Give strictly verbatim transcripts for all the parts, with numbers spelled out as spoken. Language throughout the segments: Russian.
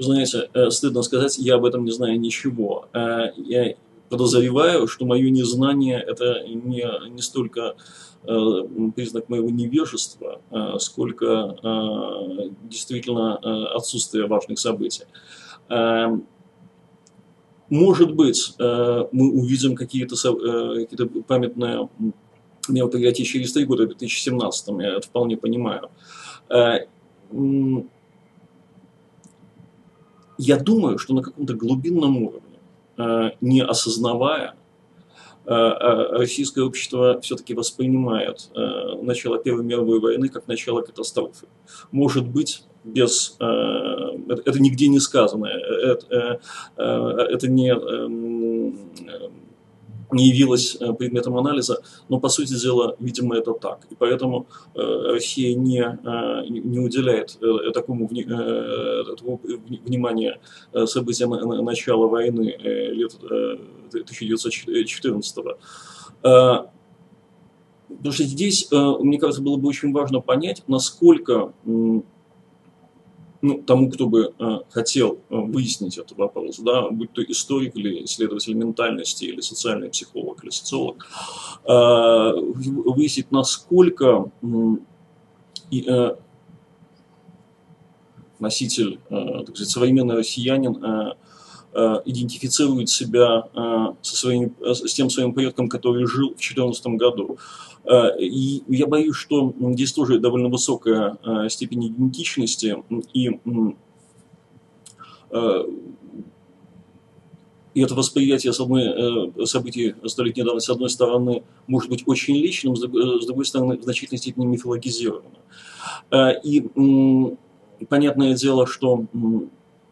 Знаете, э, стыдно сказать, я об этом не знаю ничего. Э, я подозреваю, что мое незнание – это не, не столько э, признак моего невежества, э, сколько э, действительно э, отсутствие важных событий. Э, Может быть, э, мы увидим какие-то со- э, какие-то памятные мероприятия через три года, в две тысячи семнадцатом, я это вполне понимаю. Э, м, Я думаю, что на каком-то глубинном уровне, э, не осознавая, э, э, российское общество все-таки воспринимает э, начало Первой мировой войны как начало катастрофы. Может быть, без, э, это, это нигде не сказано, это, э, э, это не, эм, э, не явилось э, предметом анализа, но по сути дела, видимо, это так. И поэтому э, Россия не, э, не уделяет э, такому, вни, э, такому внимания э, событиям э, начала войны э, лет э, тысяча девятьсот четырнадцатого. Э, Потому что здесь, э, мне кажется, было бы очень важно понять, насколько м, ну, тому, кто бы э, хотел э, выяснить этот вопрос, да, будь то историк или исследователь ментальности, или социальный психолог, или социолог, э, выяснить, насколько м, и, э, носитель, э, так сказать, современный россиянин э, э, идентифицирует себя э, со своим, э, с тем своим предком, который жил в две тысячи четырнадцатом году. Э, И я боюсь, что здесь тоже довольно высокая э, степень идентичности, и м, э, И это восприятие с одной, э, событий столетней давности, с одной стороны, может быть очень личным, с другой, с другой стороны, в значительной степени мифологизировано. Э, И м, понятное дело, что м,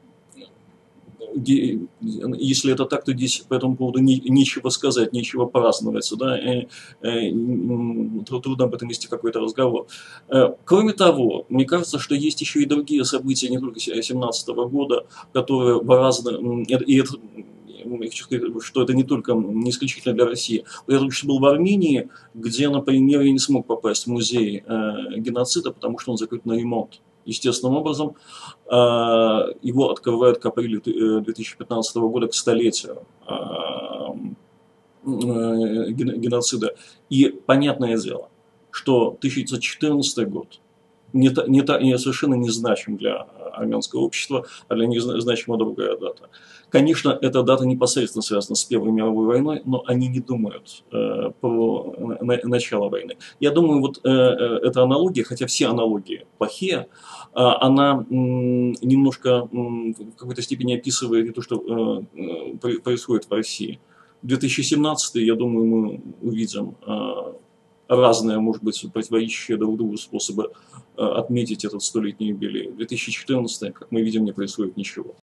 де- если это так, то здесь по этому поводу не- нечего сказать, нечего праздновать, да, э, э, м, тру- трудно об этом вести какой-то разговор. Э, Кроме того, мне кажется, что есть еще и другие события, не только семнадцатого года, которые в разные, м, и и это, м, я хочу сказать, что это не только не исключительно для России. Я только что был в Армении, где, например, я не смог попасть в музей э, геноцида, потому что он закрыт на ремонт. Естественным образом, а, его открывают к апрелю две тысячи пятнадцатого года, к столетию а, э, геноцида. И понятное дело, что тысяча девятьсот четырнадцатый год не, та, не, та, не совершенно незначим для армянского общества, а для них значима другая дата. Конечно, эта дата непосредственно связана с Первой мировой войной, но они не думают э, про на, начало войны. Я думаю, вот э, э, эта аналогия, хотя все аналогии плохие, э, она м, немножко м, в какой-то степени описывает и то, что э, э, происходит в России. две тысячи семнадцатый, я думаю, мы увидим э, разные, может быть, противоречащие друг другу способы э, отметить этот столетний юбилей. две тысячи четырнадцатый, как мы видим, не происходит ничего.